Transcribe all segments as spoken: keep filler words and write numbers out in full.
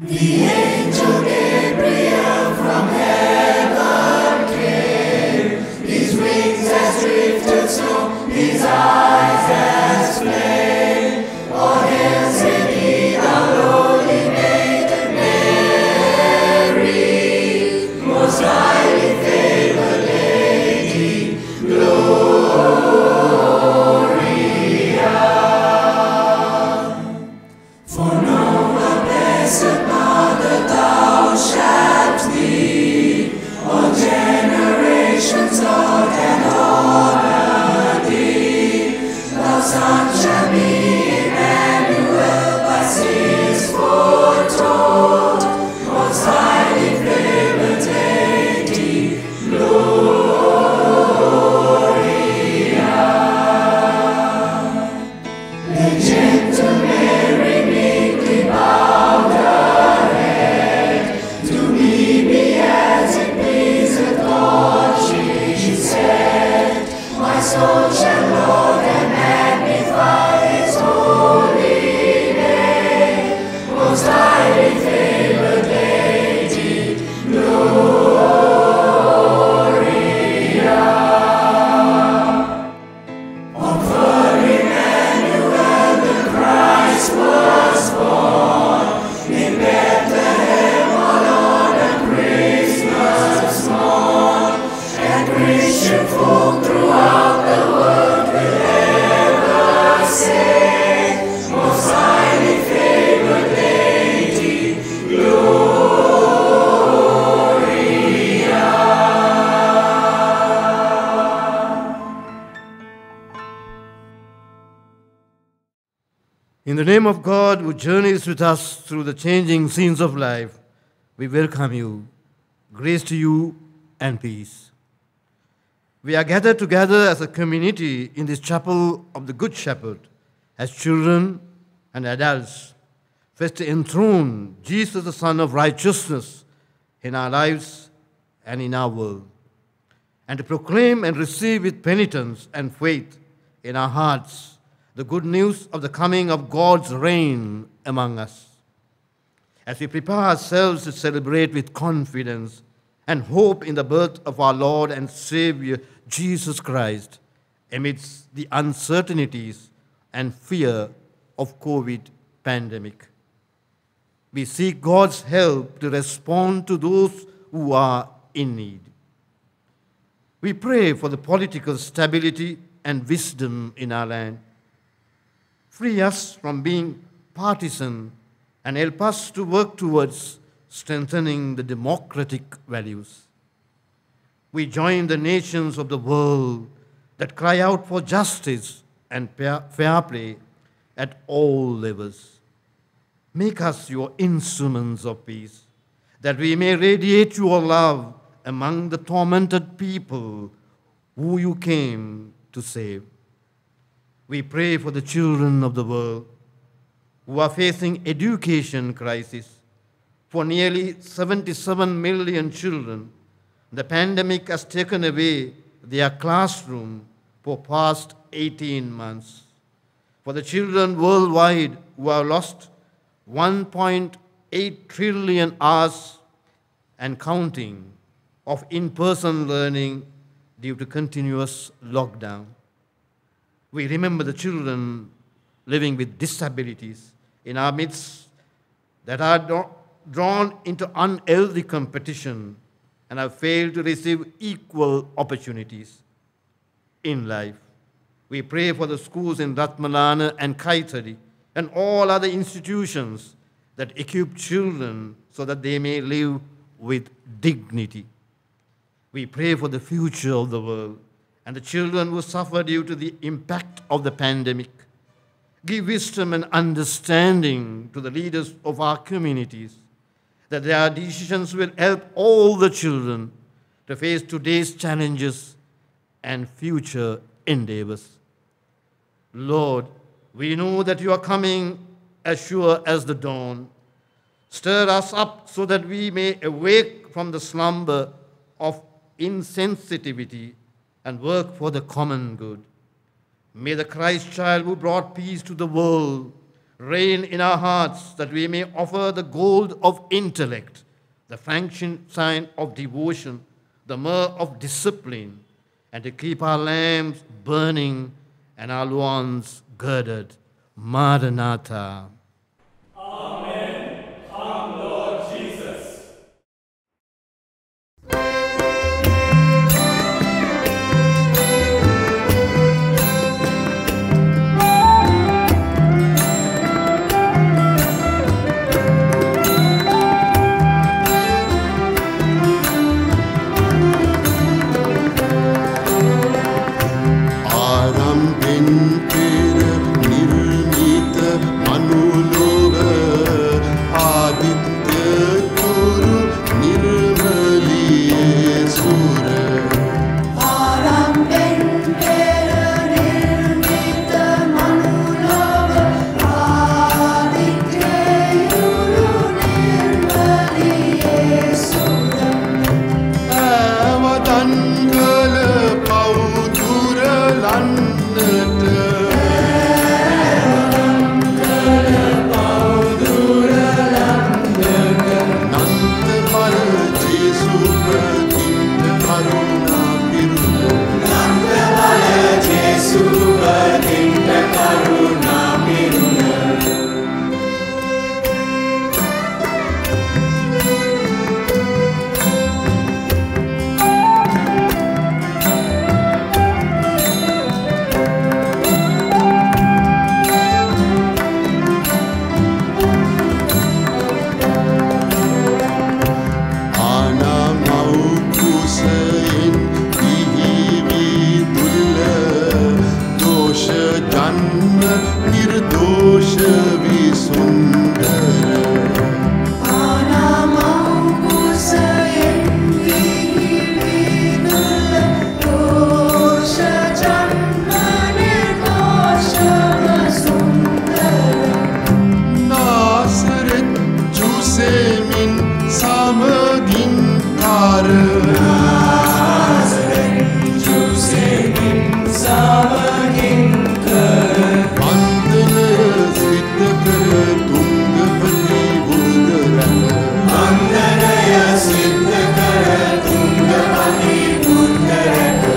The angel Gabriel from heaven came, his wings as drifted snow, his eyes as flame. All hail, said he, thou lowly maiden Mary, most highly favored lady, Gloria. For no one blessed Mother thou shalt be, all generations Lord and honor thee. Thou son shalt be Emmanuel, by saints foretold, most highly favored lady, Gloria. The gentle Mary meekly bowed her head, to me be as it pleaseth God, she said. My soul shall laud and magnify his holy name, most highly favored lady, Gloria. Of her Emmanuel the Christ was born, in Bethlehem all on a Christmas morn, and Christian folk throughout the world will ever say, most highly favored lady, Gloria. In the name of God, who journeys with us through the changing scenes of life, we welcome you. Grace to you and peace. We are gathered together as a community in this chapel of the Good Shepherd, as children and adults, first to enthrone Jesus, the Son of Righteousness, in our lives and in our world, and to proclaim and receive with penitence and faith in our hearts the good news of the coming of God's reign among us. As we prepare ourselves to celebrate with confidence and hope in the birth of our Lord and Savior, Jesus Christ, amidst the uncertainties and fear of COVID pandemic. We seek God's help to respond to those who are in need. We pray for the political stability and wisdom in our land. Free us from being partisan and help us to work towards strengthening the democratic values. We join the nations of the world that cry out for justice and fair play at all levels. Make us your instruments of peace, that we may radiate your love among the tormented people who you came to save. We pray for the children of the world who are facing education crisis. For nearly seventy-seven million children, the pandemic has taken away their classroom for past eighteen months. For the children worldwide who have lost one point eight trillion hours and counting of in-person learning due to continuous lockdown. We remember the children living with disabilities in our midst that are drawn into unhealthy competition and have failed to receive equal opportunities in life. We pray for the schools in Ratmalana and Kaithari and all other institutions that equip children so that they may live with dignity. We pray for the future of the world and the children who suffer due to the impact of the pandemic. Give wisdom and understanding to the leaders of our communities, that their decisions will help all the children to face today's challenges and future endeavors. Lord, we know that you are coming as sure as the dawn. Stir us up so that we may awake from the slumber of insensitivity and work for the common good. May the Christ child who brought peace to the world, Reign in our hearts that we may offer the gold of intellect, the franking sign of devotion, the myrrh of discipline, and to keep our lamps burning and our loins girded. Maranatha. Amen. Come, Lord Jesus. Aramben Pera nirmita manulova aditya guru nirmaliye sura. Aramben Pera nirmita manulova aditya guru nirmaliye sura. Avadangala paudura lannata nanda bala jesu patinda karuna piruna. Nanda bala Jesu patinda karuna piruna. Anamaukusayin dihividulla dosha janma nirdosha visundara. Anamaukusayen vihividulla dosha janma nirdosha vasundara. Nasaret jusemin samagin kara. Vandana siddha kara tungapati buddharana. Vandanaya siddha kara tungapati buddharaka.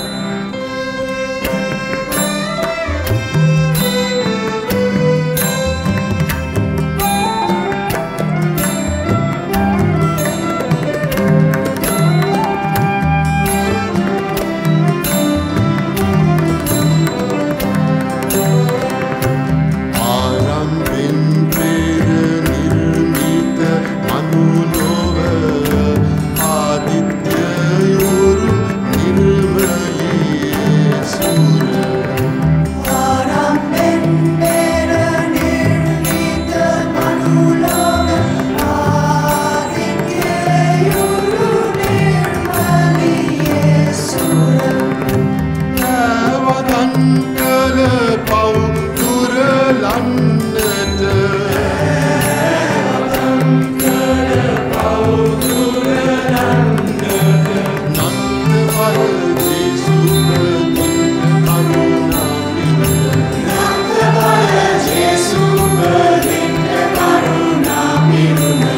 Aramben Pera nirmita manulova aditya guru nirmaliye sura. Aramben Pera nirmita manulova aditya guru nirmaliye sura. Avadangala paudura lannata nanda bala jesu patinda karuna piruna. Nanda bala Jesu patinda karuna piruna.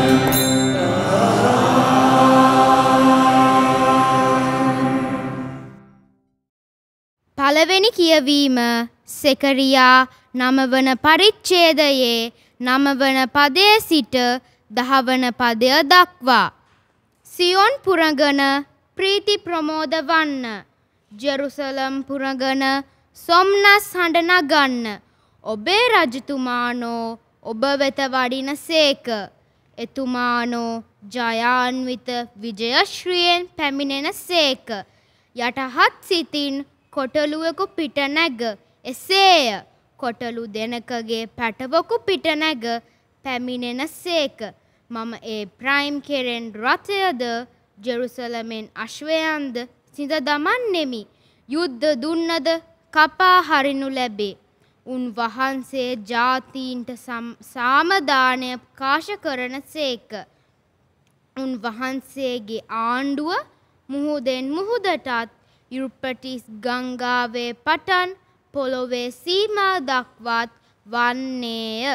පළවෙනි කියවීම සෙකරියා නවවන පරිච්ඡේදයේ නවවන පදයේ සිට දහවන පදය දක්වා. සියොන් පුරගන ප්‍රීති ප්‍රමෝද වන්න. ජෙරුසලම් පුරගන සොම්නස් හඬ නගන්න. ඔබේ රජතුමානෝ ඔබ වෙත වඩින සේක. එතුමානෝ ජයාන්විත විජයශ්‍රියෙන් පැමිණෙන සේක. යටහත් සිතින් කොටලුවෙකු පිට නැග එසේය. කොටලු දෙනකගේ පැටවකු පිට නැග පැමිණෙන සේක. මම ඒ ප්‍රයිම් කෙරෙන් රථයද ජෙරුසලමෙන් අශ්වයන්ද සිඳ දමන්නෙමි. යුද්ධ දුන්නද කපා හරිනු ලැබේ. උන් වහන්සේ ජාතීන්ට සාමදානය ප්‍රකාශ කරන සේක. උන් වහන්සේගේ ආණ්ඩුව මුහුදෙන් මුහුදටත් යුප්‍රටිස් ගංගාවේ පටන් පොළොවේ සීමා දක්වාත් වන්නේය.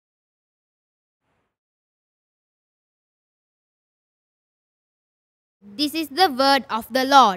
This is the word of the Lord.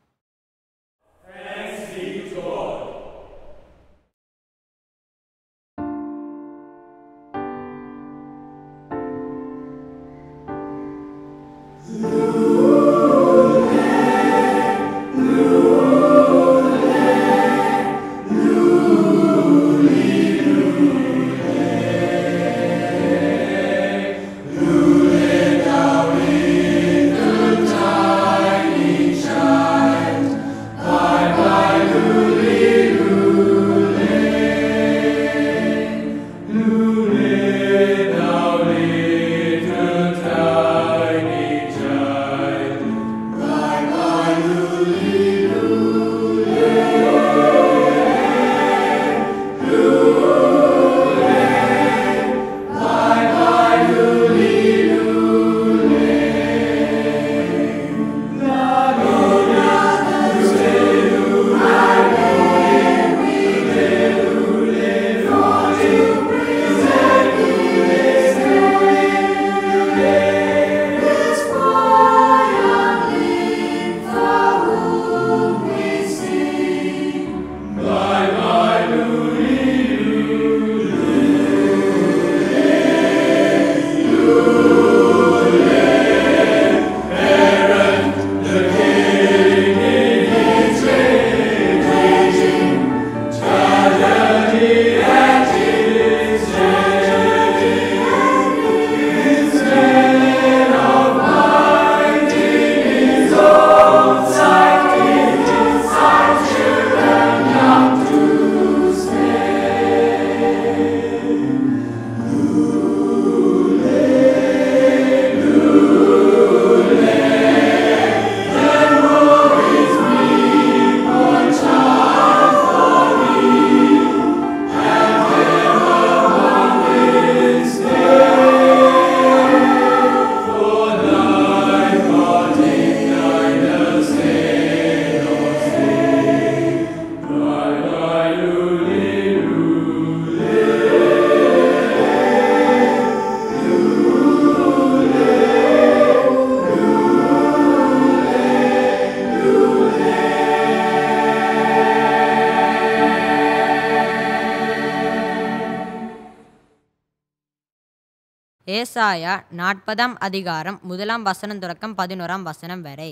ஏசாயா நாற்பதாம் அதிகாரம் முதலாம் வசனம் தொடக்கம் பதினோராம் வசனம் வரை.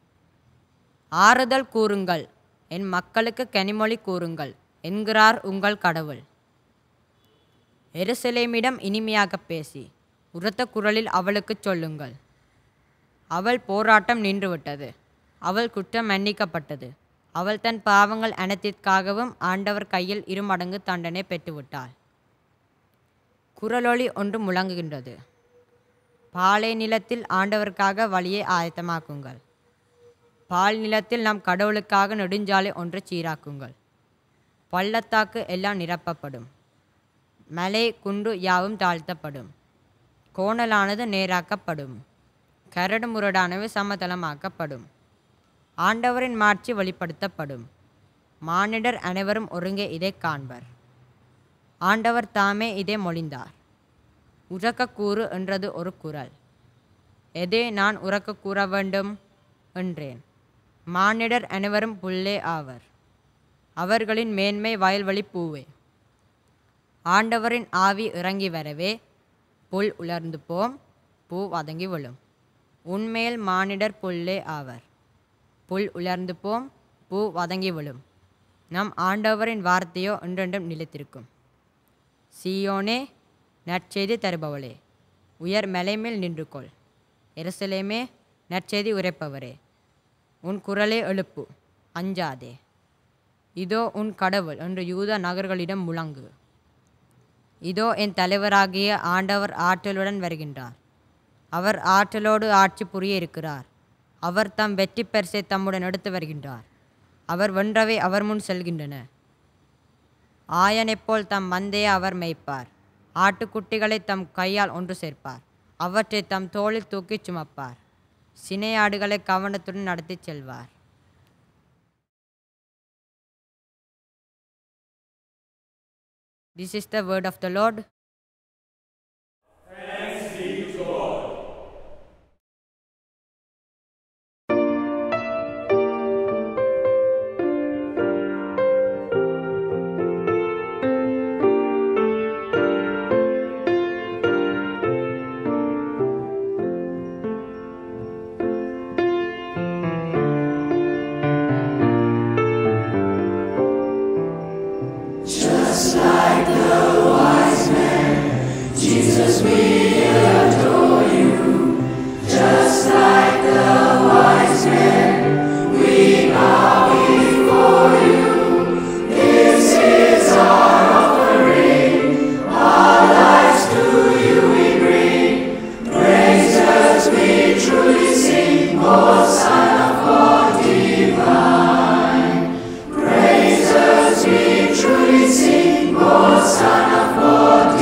ஆறுதல் கூறுங்கள், என் மக்களுக்கு கனிமொழி கூறுங்கள் என்கிறார் உங்கள் கடவுள். எருசலேமிடம் இனிமையாக பேசி உரத்த குரலில் அவளுக்கு சொல்லுங்கள். அவள் போராட்டம் நின்றுவிட்டது, அவள் குற்றம் மன்னிக்கப்பட்டது. அவள் தன் பாவங்கள் அனைத்திற்காகவும் ஆண்டவர் கையில் இருமடங்கு தண்டனை பெற்றுவிட்டாள். குரலொளி ஒன்று முழங்குகின்றது. பாலை நிலத்தில் ஆண்டவருக்காக வழியை ஆயத்தமாக்குங்கள். பால் நிலத்தில் நம் கடவுளுக்காக நெடுஞ்சாலை ஒன்று சீராக்குங்கள். பள்ளத்தாக்கு எல்லாம் நிரப்பப்படும், மலை குன்று யாவும் தாழ்த்தப்படும், கோணலானது நேராக்கப்படும், கரடு முரடானவை சமதளமாக்கப்படும். ஆண்டவரின் மாட்சி வெளிப்படுத்தப்படும். மானிடர் அனைவரும் ஒருங்கே இதை காண்பர். ஆண்டவர் தாமே இதை மொழிந்தார். உரக்க கூறு என்றது ஒரு குரல். எதே நான் உரக்க கூற வேண்டும் என்றேன். மானிடர் அனைவரும் புல்லே ஆவர், அவர்களின் மேன்மை வயல்வெளி பூவே. ஆண்டவரின் ஆவி இறங்கி வரவே புல் உலர்ந்து போம், பூ வதங்கி விழும். உண்மையில் மானிடர் புல்லே ஆவர், புல் உலர்ந்து போம், பூ வதங்கி விழும். நம் ஆண்டவரின் வார்த்தையோ என்றென்றும் நிலைத்திருக்கும். சீயோனே, நற்செய்தி தருபவளே, உயர் மலைமேல் நின்றுகொள். எருசலேமே, நற்செய்தி உரைப்பவரே, உன் குரலை எழுப்பு, அஞ்சாதே. இதோ உன் கடவுள் என்று யூத நகர்களிடம் முழங்கு. இதோ என் தலைவராகிய ஆண்டவர் ஆற்றலுடன் வருகின்றார். அவர் ஆற்றலோடு ஆட்சி புரிய இருக்கிறார். அவர் தம் வெற்றி பரிசை தம்முடன் எடுத்து வருகின்றார். அவர் வென்றவை அவர் முன் செல்கின்றன. ஆயனைப்போல் தம் மந்தையை அவர் மேய்ப்பார். ஆட்டுக்குட்டிகளை தம் கையால் ஒன்று சேர்ப்பார். அவற்றை தம் தோளில் தூக்கிச் சுமப்பார். சினையாடுகளை கவனத்துடன் நடத்தி செல்வார். This is the word of the Lord. Just like the wise men, Jesus, we adore you. Just like the wise men, we bow before you. This is our offering, our lives to you we bring. Praises we truly sing, Hosanna for divine. Praises we truly sing, Hosanna for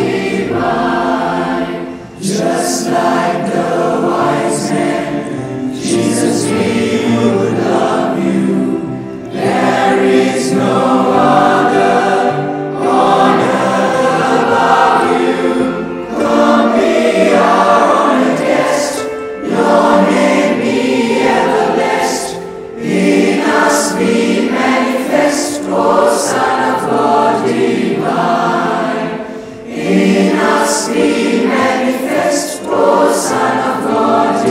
divine. Just like the wise men, Jesus, we would love you. There is no other on earth above you. Come be our honored guest, your name be ever blessed. In us be manifest, Hosanna for divine. In us be manifest, Hosanna for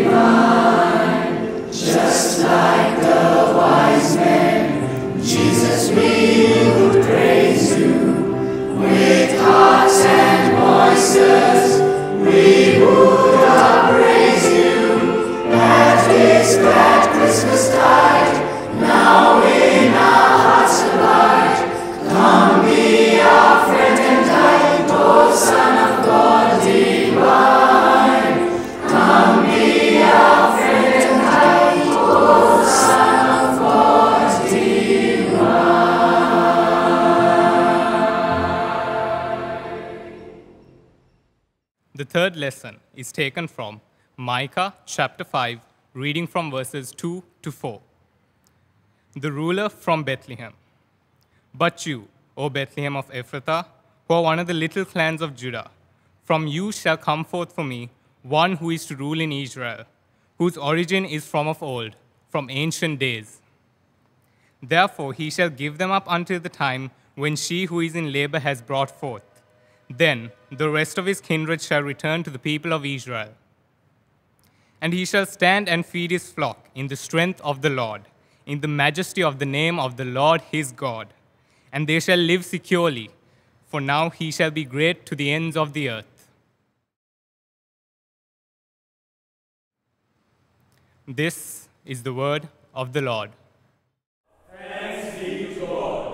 divine. Just like the wise men, Jesus, we would praise you. With hearts and voices, we would upraise you. At this glad Christmas tide, now in our hearts abide. Come be our friend and guide, Hosanna for divine. Come be our friend and guide, Hosanna for divine. The third lesson is taken from Micah chapter five, reading from verses two to four. The ruler from Bethlehem. But you, O Bethlehem of Ephrathah, who are one of the little clans of Judah, from you shall come forth for me one who is to rule in Israel, whose origin is from of old, from ancient days. Therefore he shall give them up until the time when she who is in labor has brought forth. Then the rest of his kindred shall return to the people of Israel. And he shall stand and feed his flock in the strength of the Lord, in the majesty of the name of the Lord his God. And they shall live securely, for now he shall be great to the ends of the earth. This is the word of the Lord. Thanks be to God.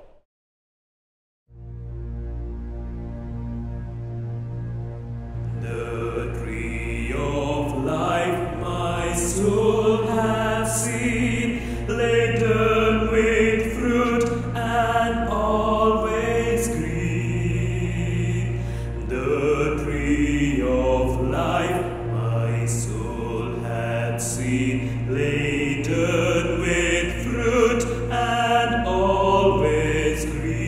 The tree of life my soul has seen, laden with fruit and always green. The tree of life my soul had seen, laden with fruit and always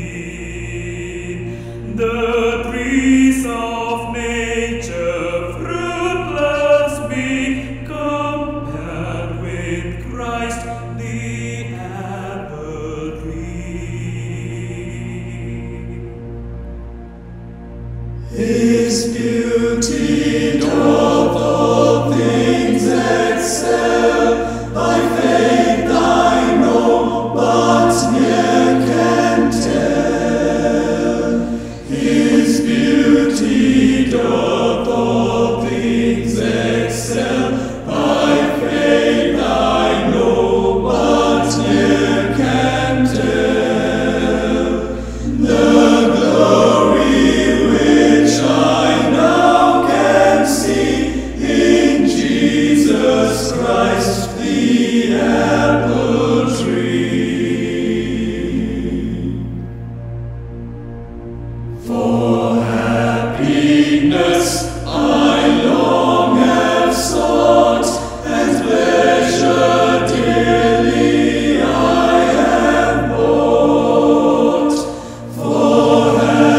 green. The trees of nature fruitless be compared with Christ the apple tree. His beauty doth all things excel, by faith I know, but ne'er can tell. His beauty doth all things excel, by faith I know, but ne'er can tell. The glory which I now can see in Jesus Christ the apple tree. For happiness I long have sought, and pleasure dearly I have bought. For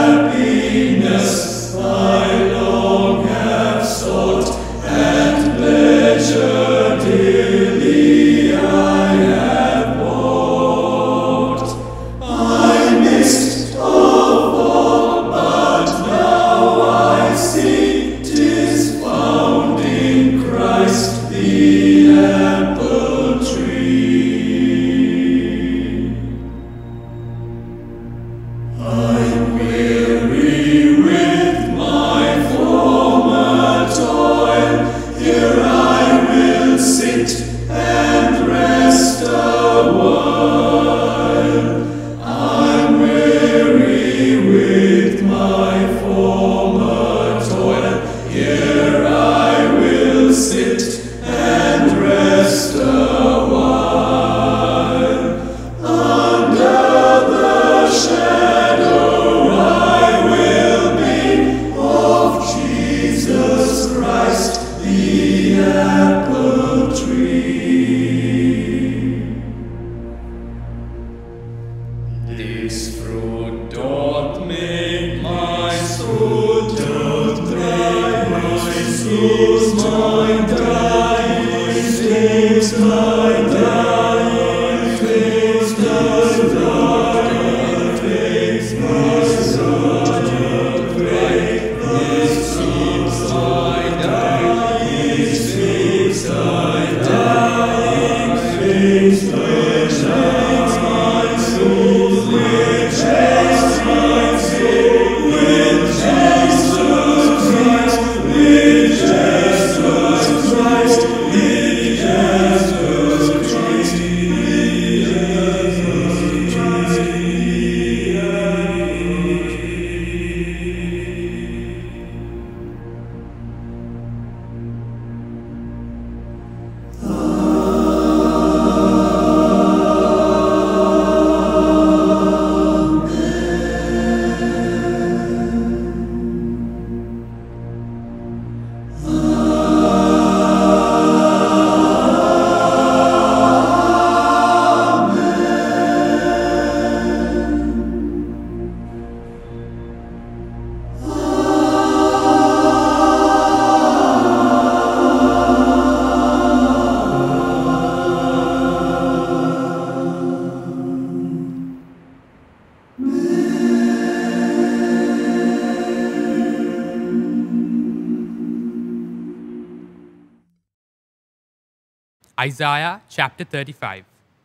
Isaiah chapter thirty-five.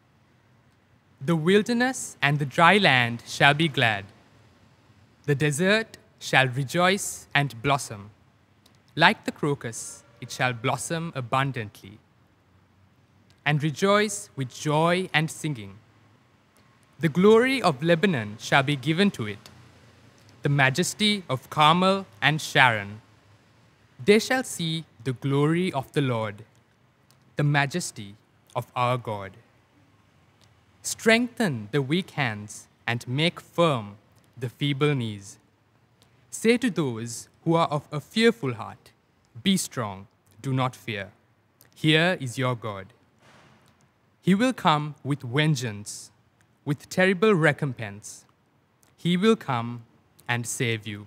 The wilderness and the dry land shall be glad. The desert shall rejoice and blossom. Like the crocus, it shall blossom abundantly and rejoice with joy and singing. The glory of Lebanon shall be given to it, the majesty of Carmel and Sharon. They shall see the glory of the Lord, the majesty of our God. Strengthen the weak hands and make firm the feeble knees. Say to those who are of a fearful heart, be strong, do not fear. Here is your God. He will come with vengeance, with terrible recompense. He will come and save you.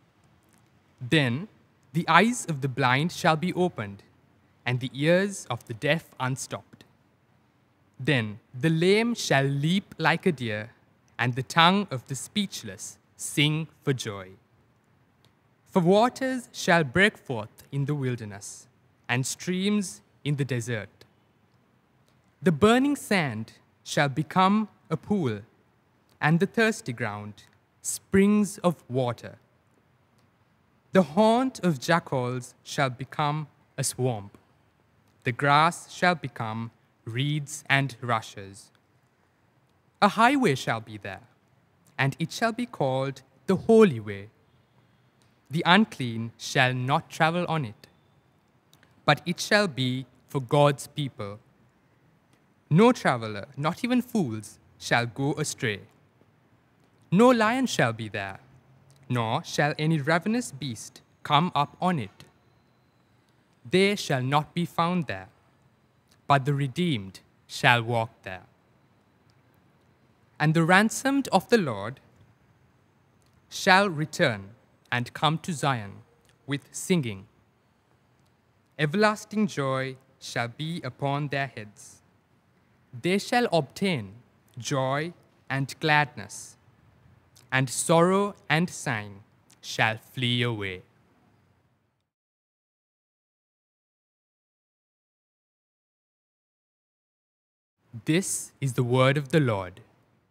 Then the eyes of the blind shall be opened, and the ears of the deaf unstopped. Then the lame shall leap like a deer, and the tongue of the speechless sing for joy. For waters shall break forth in the wilderness, and streams in the desert. The burning sand shall become a pool, and the thirsty ground springs of water. The haunt of jackals shall become a swamp. The grass shall become reeds and rushes. A highway shall be there, and it shall be called the Holy Way. The unclean shall not travel on it, but it shall be for God's people. No traveler, not even fools, shall go astray. No lion shall be there, nor shall any ravenous beast come up on it. They shall not be found there, but the redeemed shall walk there. And the ransomed of the Lord shall return and come to Zion with singing. Everlasting joy shall be upon their heads. They shall obtain joy and gladness, and sorrow and sighing shall flee away. This is the word of the Lord.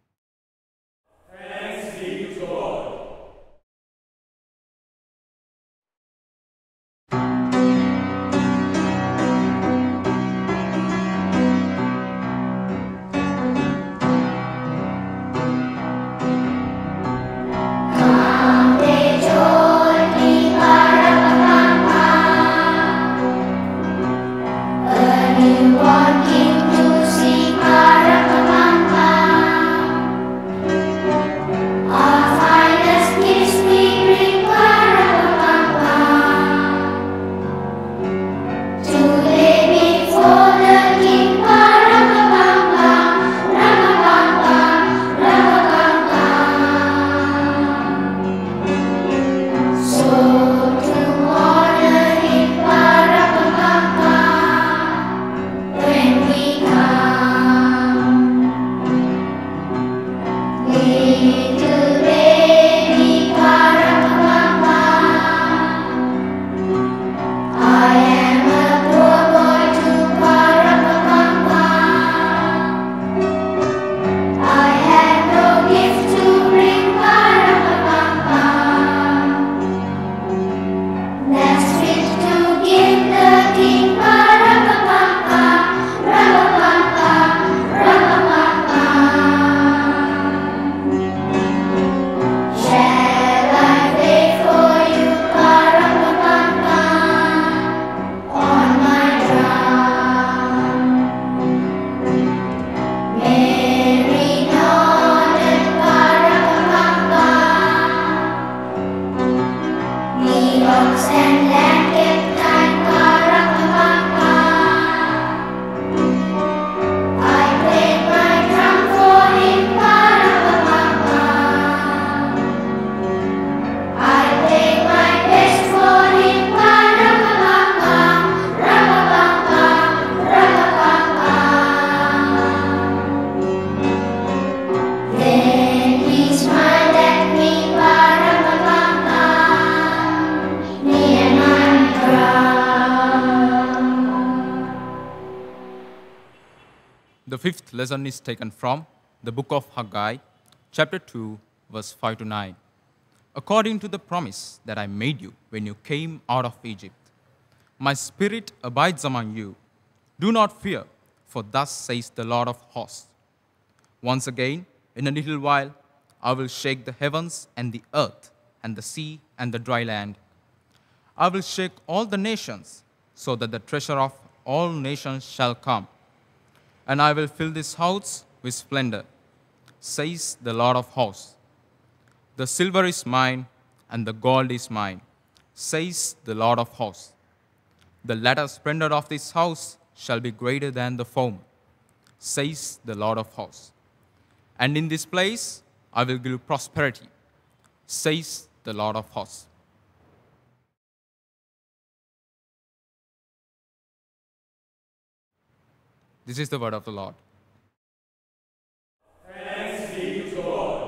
The fifth lesson is taken from the book of Haggai, chapter two, verse five to nine. According to the promise that I made you when you came out of Egypt, my spirit abides among you. Do not fear, for thus says the Lord of hosts. Once again, in a little while, I will shake the heavens and the earth and the sea and the dry land. I will shake all the nations, so that the treasure of all nations shall come. And I will fill this house with splendor, says the Lord of hosts. The silver is mine, and the gold is mine, says the Lord of hosts. The latter splendor of this house shall be greater than the former, says the Lord of hosts. And in this place I will give prosperity, says the Lord of hosts. This is the word of the Lord. Thanks be to God.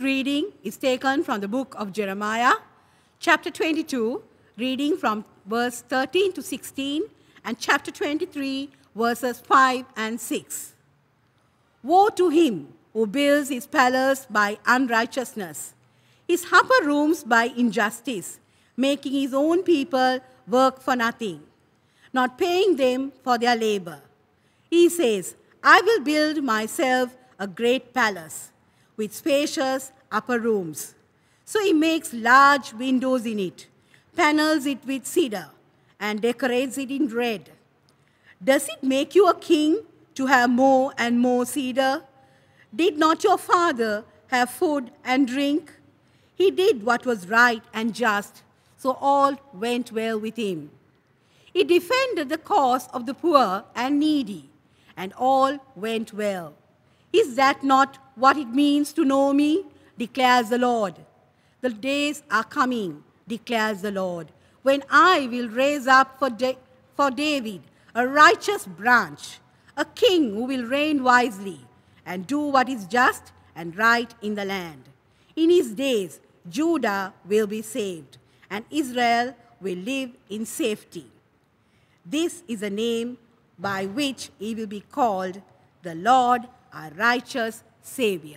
reading is taken from the book of Jeremiah, chapter twenty-two, reading from verse thirteen to sixteen, and chapter twenty-three, verses five and six. Woe to him who builds his palace by unrighteousness, his upper rooms by injustice, making his own people work for nothing, not paying them for their labor. He says, I will build myself a great palace with spacious upper rooms. So he makes large windows in it, panels it with cedar, and decorates it in red. Does it make you a king to have more and more cedar? Did not your father have food and drink? He did what was right and just, so all went well with him. He defended the cause of the poor and needy, and all went well. Is that not what it means to know me? Declares the Lord. The days are coming, declares the Lord, when I will raise up for, Da- for David a righteous branch, a king who will reign wisely and do what is just and right in the land. In his days, Judah will be saved, and Israel will live in safety. This is a name by which he will be called the Lord, our righteous Savior.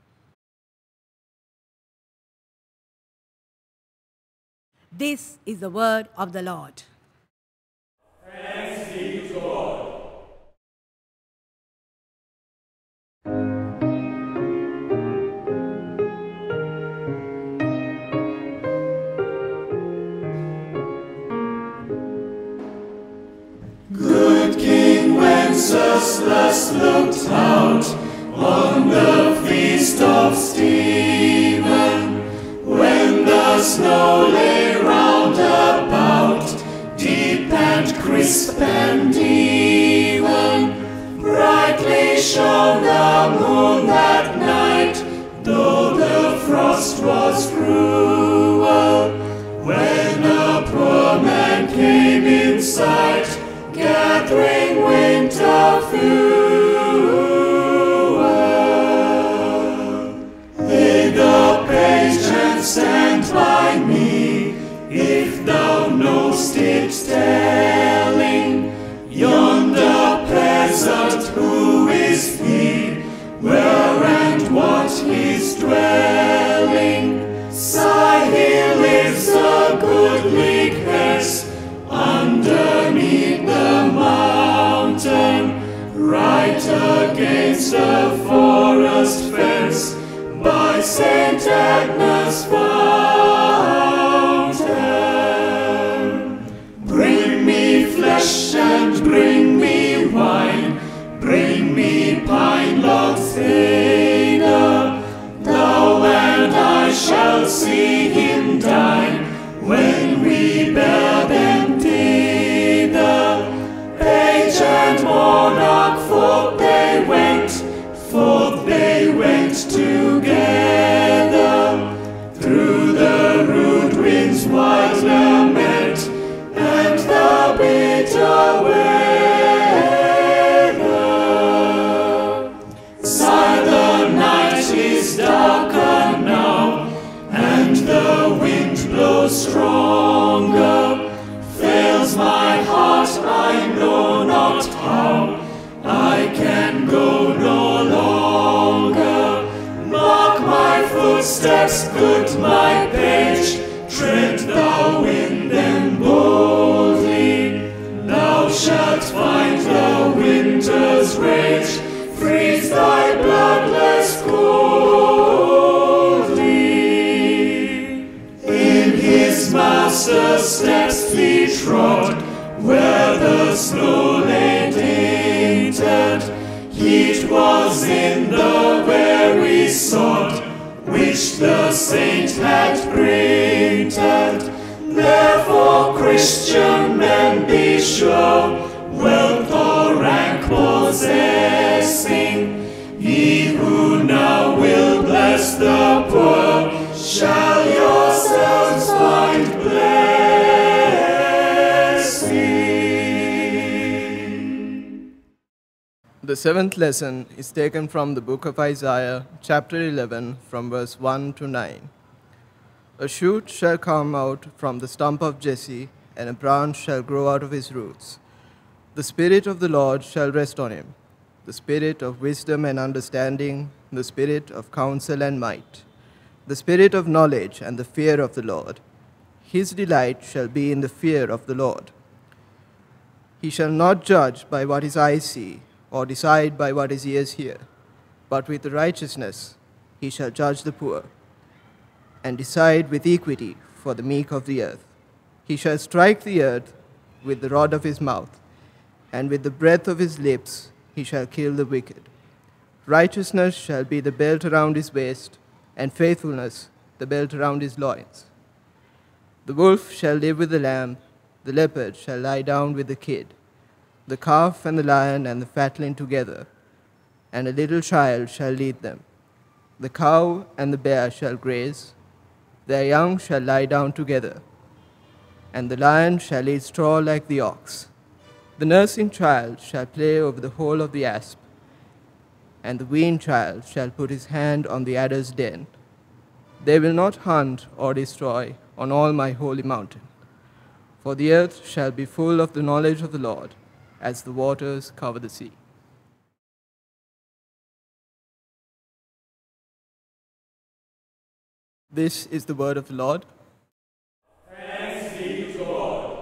This is the word of the Lord. Thanks be to God. Good King Wenceslas looked out on the feast of Stephen, when the snow lay round about, deep and crisp and even. Brightly shone the moon that night, though the frost was cruel. When a poor man came in sight, gathering winter fuel, lay the page and stand by me, if thou know'st it telling, yonder peasant who is he, where and what his dwelling. Sigh, he lives a goodly curse underneath the mountain, right against the forest fence, by Saint Agnes' fountain. Bring me flesh and bring me wine, bring me pine logs hither, thou and I shall see him dine, when we bear them thither. Page and monarch, forth they went, forth they went together, through the rude wind's wild lament, and the bitter weather. Sigh, the night is darker now, and the wind blows stronger. Fails my heart, I know not how, I can go no longer. Mark my footsteps, good my page, tread thou in them boldly. Thou shalt find the winter's rage, freeze thy bloodless coldly. In his master's steps he trod, where the snow lay tainted. Heat was in the very sod, which the saint had printed. Therefore, Christian men, be sure, wealth or rank possessing, ye who now will bless the poor, shall yourselves find blessing. The seventh lesson is taken from the book of Isaiah, chapter eleven, from verse one to nine. A shoot shall come out from the stump of Jesse, and a branch shall grow out of his roots. The Spirit of the Lord shall rest on him, the Spirit of wisdom and understanding, the Spirit of counsel and might, the Spirit of knowledge and the fear of the Lord. His delight shall be in the fear of the Lord. He shall not judge by what his eyes see, or decide by what his ears hear, but with righteousness he shall judge the poor, and decide with equity for the meek of the earth. He shall strike the earth with the rod of his mouth, and with the breath of his lips he shall kill the wicked. Righteousness shall be the belt around his waist, and faithfulness the belt around his loins. The wolf shall live with the lamb, the leopard shall lie down with the kid, the calf and the lion and the fatling together, and a little child shall lead them. The cow and the bear shall graze, their young shall lie down together, and the lion shall eat straw like the ox. The nursing child shall play over the hole of the asp, and the weaned child shall put his hand on the adder's den. They will not hunt or destroy on all my holy mountain, for the earth shall be full of the knowledge of the Lord, as the waters cover the sea. This is the word of the Lord. Thanks be to God.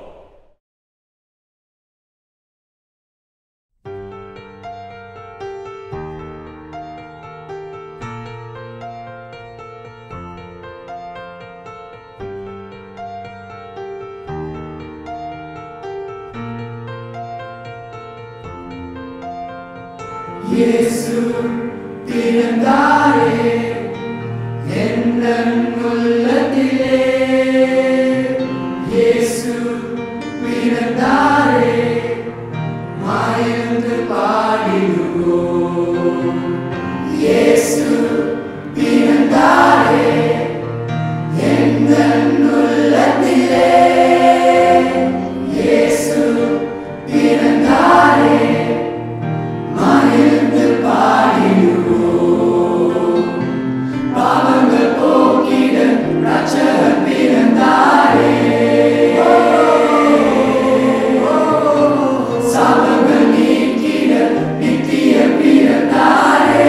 இயேசு பிறந்தாரே எந்தன் உள்ளத்திலே, இயேசு பிறந்தாரே மகிழ்ந்து பாடிடுவோம். இயேசு பிறந்தாரே எந்தன் உள்ளத்திலே, இயேசு பிறந்தாரே மகிழ்ந்து பாடிடுவோம். பாவங்கள் போக்கிட ரட்சகர் பிறந்தாரே, சாபங்கள் நீக்கிட நித்திய பிறந்தாரே.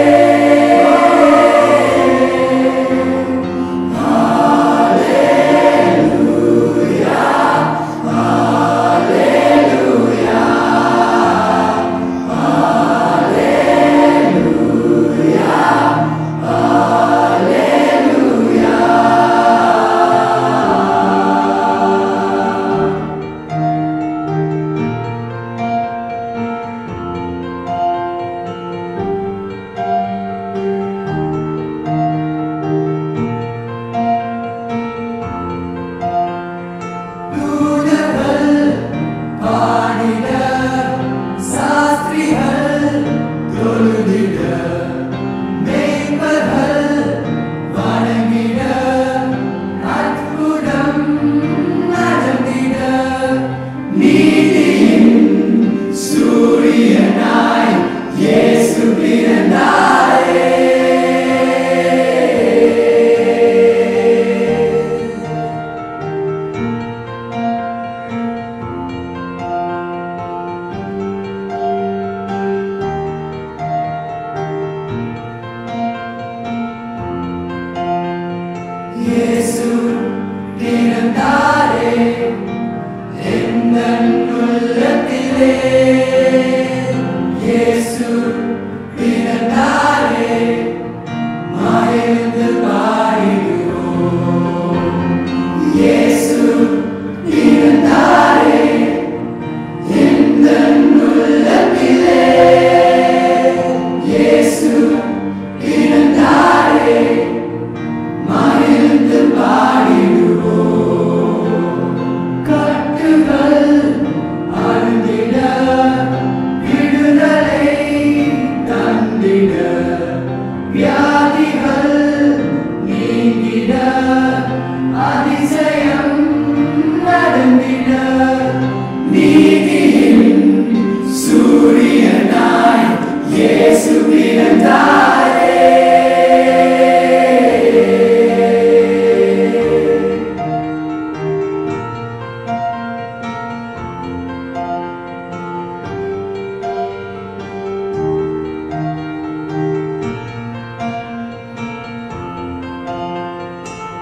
ஹalleluya, ஹalleluya, தூதர்கள் பாடிட, சாஸ்திரிகள் தொழுதிட, மேய்ப்பர்கள் வணங்கிட, அற்புதம் நடந்திட, நீதியின் சூரியனாய் இயேசு பிறந்தாரே. இயேசு பிறந்தாரே எந்தன் உள்ளத்திலே, இயேசு பிறந்தாரே மகிழ்ந்து பாடிடுவோம். இயேசு பிறந்தாரே எந்தன் உள்ளத்திலே, இயேசு பிறந்தாரே மகிழ்ந்து பாடிடுவோம். கட்டுகள் அறுந்திட, விடுதலை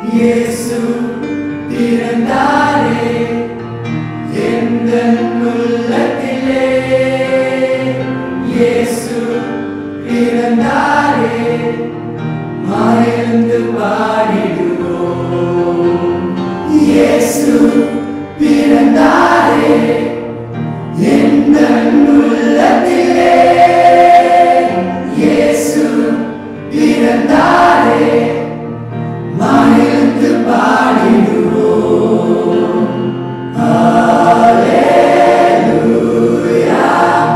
Yesu பிறந்தாரே எந்தன் உள்ளத்திலே இயேசு பிறந்தாரே மகிழ்ந்து பாடிடுவோம் இயேசு பிறந்தாரே எந்தன் உள்ளத்திலே இயேசு பிறந்தாரே மகிழ்ந்து பாடிடுவோம் ஹல்லேலூயா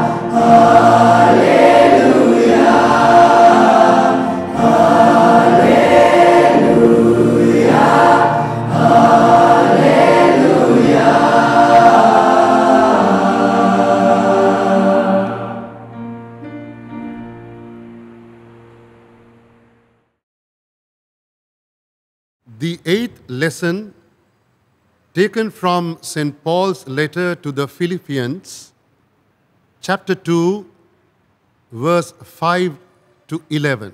ஹல்லேலூயா ஹல்லேலூயா ஹல்லேலூயா. The eighth lesson, taken from Saint Paul's letter to the Philippians, chapter two, verse five to eleven.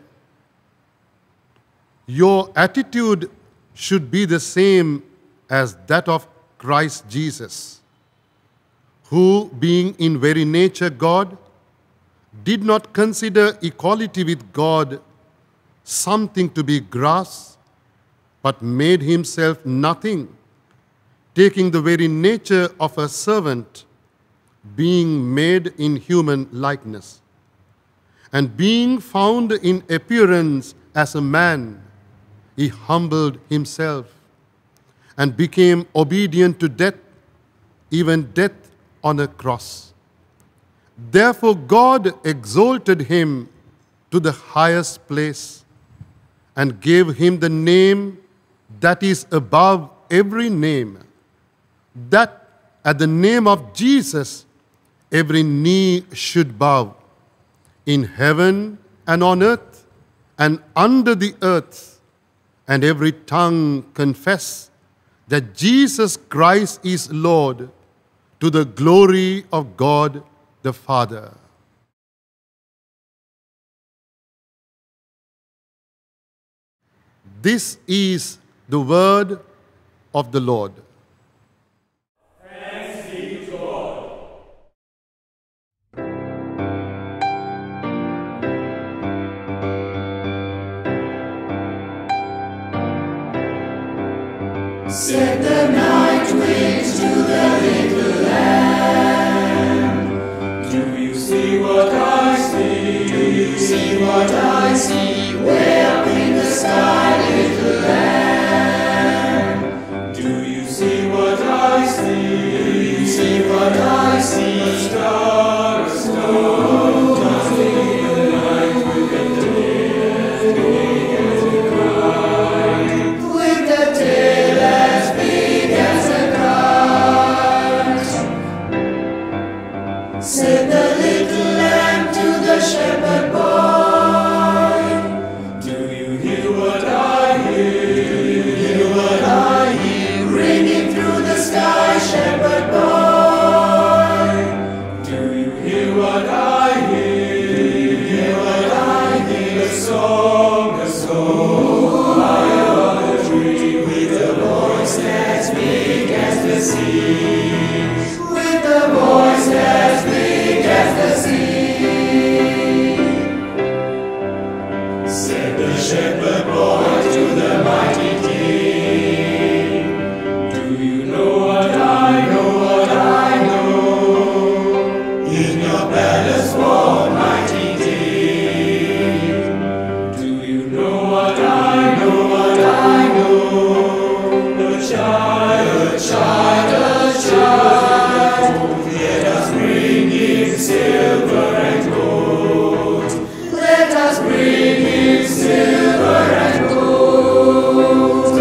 Your attitude should be the same as that of Christ Jesus, who, being in very nature God, did not consider equality with God something to be grasped, but made himself nothing, taking the very nature of a servant, being made in human likeness. And being found in appearance as a man, he humbled himself and became obedient to death, even death on a cross. Therefore God exalted him to the highest place and gave him the name that is above every name, that at the name of Jesus every knee should bow, in heaven and on earth and under the earth, and every tongue confess that Jesus Christ is Lord, to the glory of God the Father. This is the word of the Lord. Thanks be to God. Set the night winds to the little lamb. Do you see what I see? Do you see what I see? Way up in the sky, little lamb. Do you see what I see? Do you see what I see? A star, a star, dancing in the night with a tail as big as a kite. With a tail as big as a kite. Said the little lamb to the shepherd boy. Do you hear what I hear? Do you hear what I hear? Ringing through the sky, shepherd boy. Do you hear what I hear? Do you hear what I hear? A song, a song, high above the tree, with a voice As big as the sea, with a voice as big as the sea. said the shepherd boy to the mighty king. Do you know what I know? What I know? In your palace wall, mighty king. Do you know what I know? What I know? The child, A child, a child, let us bring him silver and gold. let us bring him silver and gold.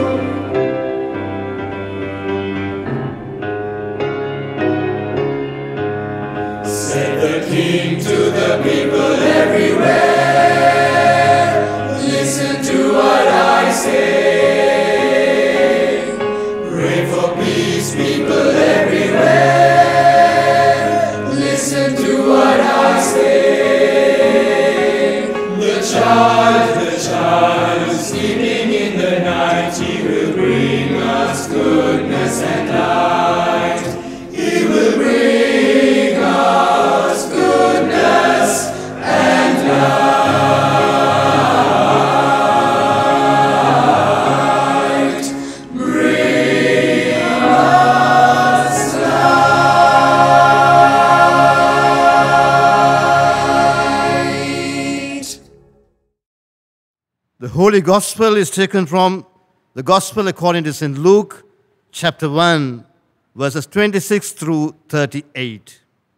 Said the king to the people Everywhere, listen to what I say. pray for peace, bring us goodness and light. He will bring us goodness and light. Bring us light. The Holy Gospel is taken from the Gospel according to Saint Luke, chapter one, verses twenty-six through thirty-eight.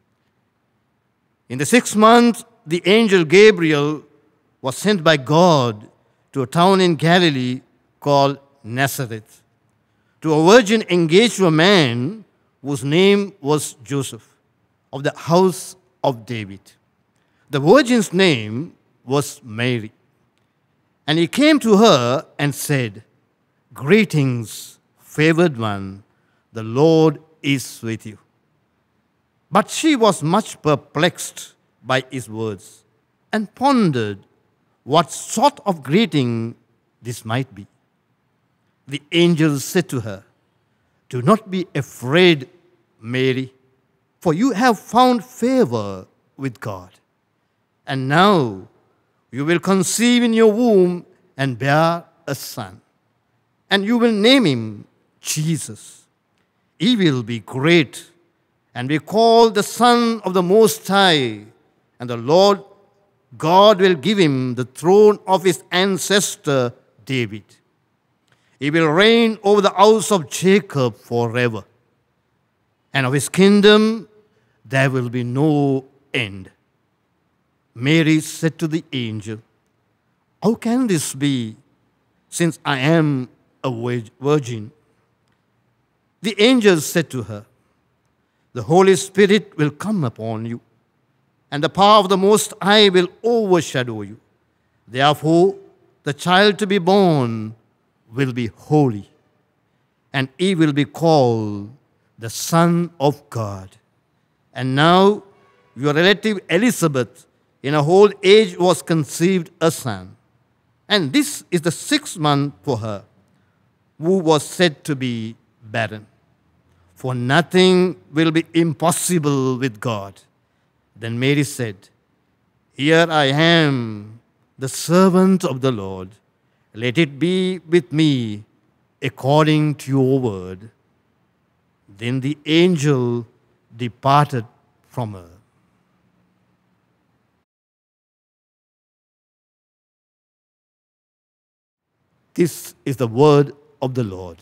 In the sixth month, the angel Gabriel was sent by God to a town in Galilee called Nazareth, to a virgin engaged to a man whose name was Joseph, of the house of David. The virgin's name was Mary. And he came to her and said, "Greetings, favored one, the Lord is with you." But she was much perplexed by his words and pondered what sort of greeting this might be. The angel said to her, "Do not be afraid, Mary, for you have found favor with God. And now you will conceive in your womb and bear a son, and you will name him Jesus. He will be great and be called the Son of the Most High, and the Lord God will give him the throne of his ancestor David. He will reign over the house of Jacob forever, and of his kingdom there will be no end." Mary said to the angel, "How can this be, since I am a virgin?" The angel said to her, "The Holy Spirit will come upon you, and the power of the Most High will overshadow you. Therefore, the child to be born will be holy, and he will be called the Son of God. And now your relative Elizabeth, in her old age, was conceived a son. And this is the sixth month for her, who was said to be barren. For nothing will be impossible with God." Then Mary said, "Here I am, the servant of the Lord. Let it be with me according to your word." Then the angel departed from her. This is the word of the Lord.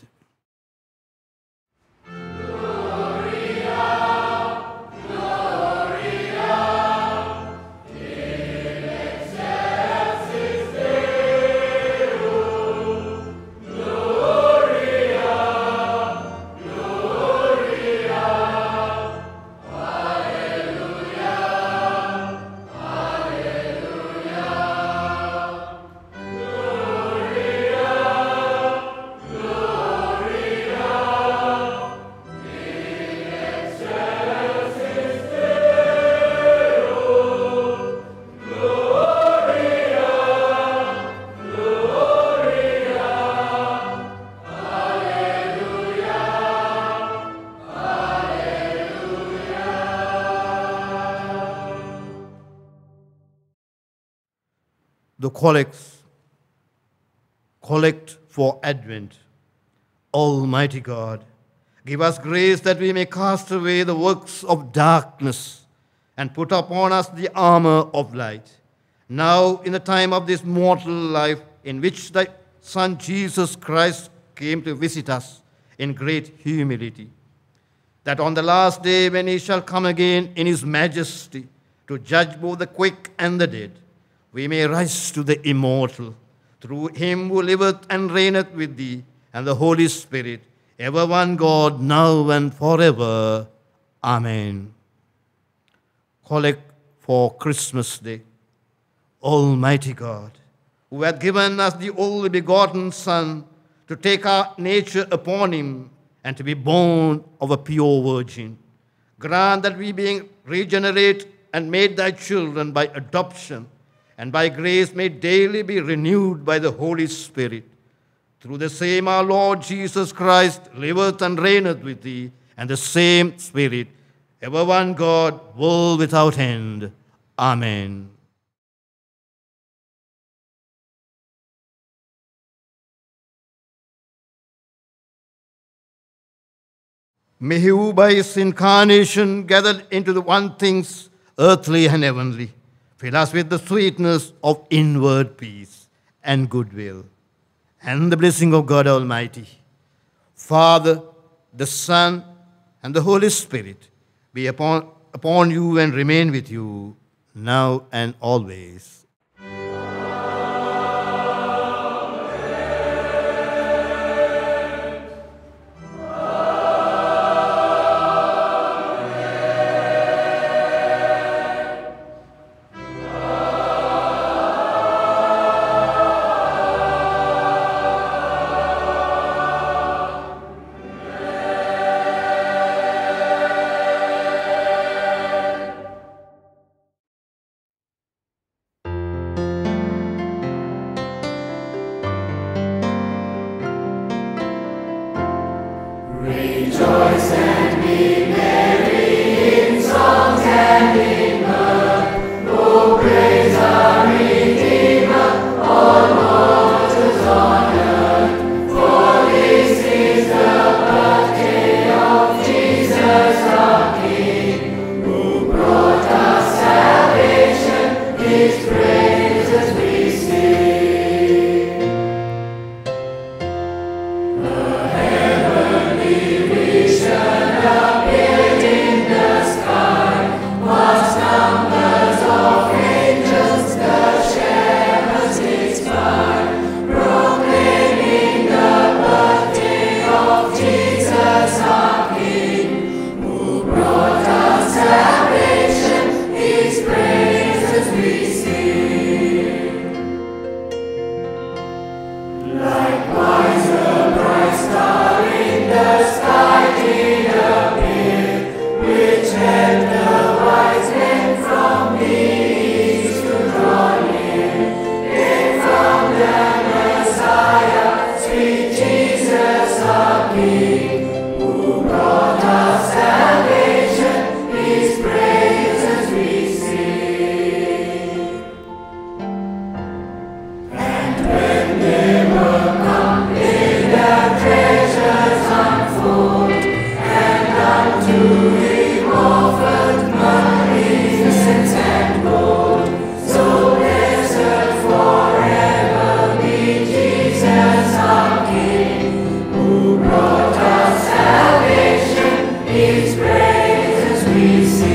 The collects, collect for Advent. Almighty God, give us grace that we may cast away the works of darkness and put upon us the armor of light. Now, in the time of this mortal life, in which thy Son Jesus Christ came to visit us in great humility, that on the last day when he shall come again in his majesty to judge both the quick and the dead, we may rise to the immortal, through him who liveth and reigneth with thee and the Holy Spirit, ever one God, now and forever. Amen. Collect for Christmas Day. Almighty God, who hath given us the only begotten Son to take our nature upon him and to be born of a pure virgin, grant that we, being regenerate and made thy children by adoption, and by grace may daily be renewed by the Holy Spirit, through the same our Lord Jesus Christ liveth and reigneth with thee, and the same Spirit, ever one God, world without end. Amen. May he who by his incarnation gathered into the one things earthly and heavenly, fill us with the sweetness of inward peace and goodwill, and the blessing of God Almighty, Father, the Son, and the Holy Spirit be upon, upon you and remain with you now and always. His praises we sing.